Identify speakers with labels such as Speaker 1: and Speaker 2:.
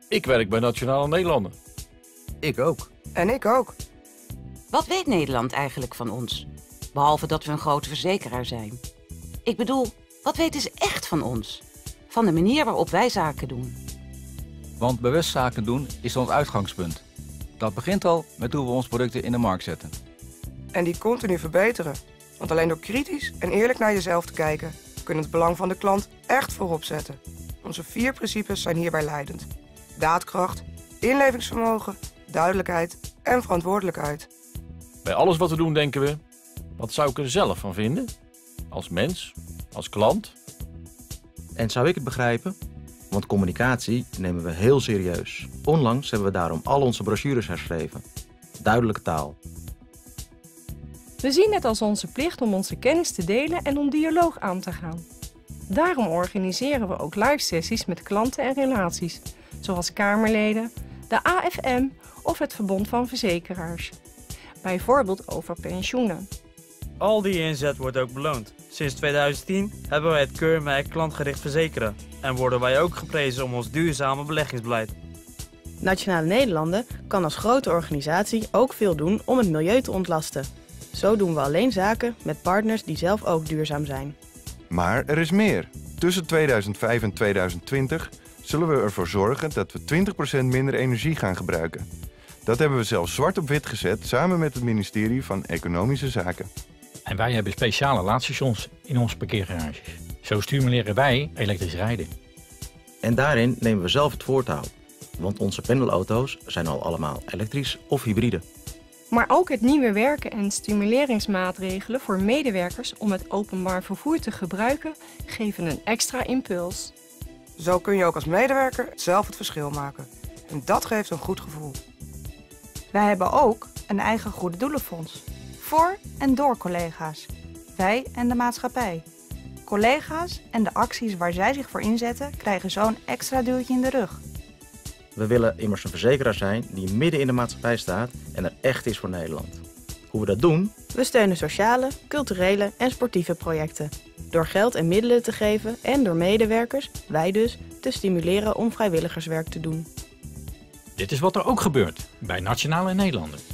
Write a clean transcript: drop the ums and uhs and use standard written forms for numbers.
Speaker 1: Ik werk bij Nationale Nederlanden.
Speaker 2: Ik ook.
Speaker 3: En ik ook.
Speaker 4: Wat weet Nederland eigenlijk van ons? Behalve dat we een grote verzekeraar zijn. Ik bedoel, wat weten ze echt van ons? Van de manier waarop wij zaken doen.
Speaker 2: Want bewust zaken doen is ons uitgangspunt. Dat begint al met hoe we onze producten in de markt zetten.
Speaker 3: En die continu verbeteren. Want alleen door kritisch en eerlijk naar jezelf te kijken, kunnen we het belang van de klant echt voorop zetten. Onze 4 principes zijn hierbij leidend. Daadkracht, inlevingsvermogen, duidelijkheid en verantwoordelijkheid.
Speaker 1: Bij alles wat we doen denken we, wat zou ik er zelf van vinden? Als mens, als klant.
Speaker 5: En zou ik het begrijpen? Want communicatie nemen we heel serieus. Onlangs hebben we daarom al onze brochures herschreven. Duidelijke taal.
Speaker 6: We zien het als onze plicht om onze kennis te delen en om dialoog aan te gaan. Daarom organiseren we ook live sessies met klanten en relaties, zoals Kamerleden, de AFM of het Verbond van Verzekeraars. Bijvoorbeeld over pensioenen.
Speaker 7: Al die inzet wordt ook beloond. Sinds 2010 hebben wij het keurmerk klantgericht verzekeren en worden wij ook geprezen om ons duurzame beleggingsbeleid.
Speaker 8: Nationale Nederlanden kan als grote organisatie ook veel doen om het milieu te ontlasten. Zo doen we alleen zaken met partners die zelf ook duurzaam zijn.
Speaker 9: Maar er is meer. Tussen 2005 en 2020 zullen we ervoor zorgen dat we 20% minder energie gaan gebruiken. Dat hebben we zelfs zwart op wit gezet samen met het ministerie van Economische Zaken.
Speaker 10: En wij hebben speciale laadstations in onze parkeergarages. Zo stimuleren wij elektrisch rijden.
Speaker 5: En daarin nemen we zelf het voortouw. Want onze pendelauto's zijn al allemaal elektrisch of hybride.
Speaker 6: Maar ook het nieuwe werken en stimuleringsmaatregelen voor medewerkers om het openbaar vervoer te gebruiken, geven een extra impuls.
Speaker 3: Zo kun je ook als medewerker zelf het verschil maken. En dat geeft een goed gevoel.
Speaker 11: Wij hebben ook een eigen goede doelenfonds. Voor en door collega's. Wij en de maatschappij. Collega's en de acties waar zij zich voor inzetten, krijgen zo'n extra duwtje in de rug.
Speaker 5: We willen immers een verzekeraar zijn die midden in de maatschappij staat en er echt is voor Nederland. Hoe we dat doen?
Speaker 8: We steunen sociale, culturele en sportieve projecten. Door geld en middelen te geven en door medewerkers, wij dus, te stimuleren om vrijwilligerswerk te doen.
Speaker 10: Dit is wat er ook gebeurt bij Nationale Nederlanden.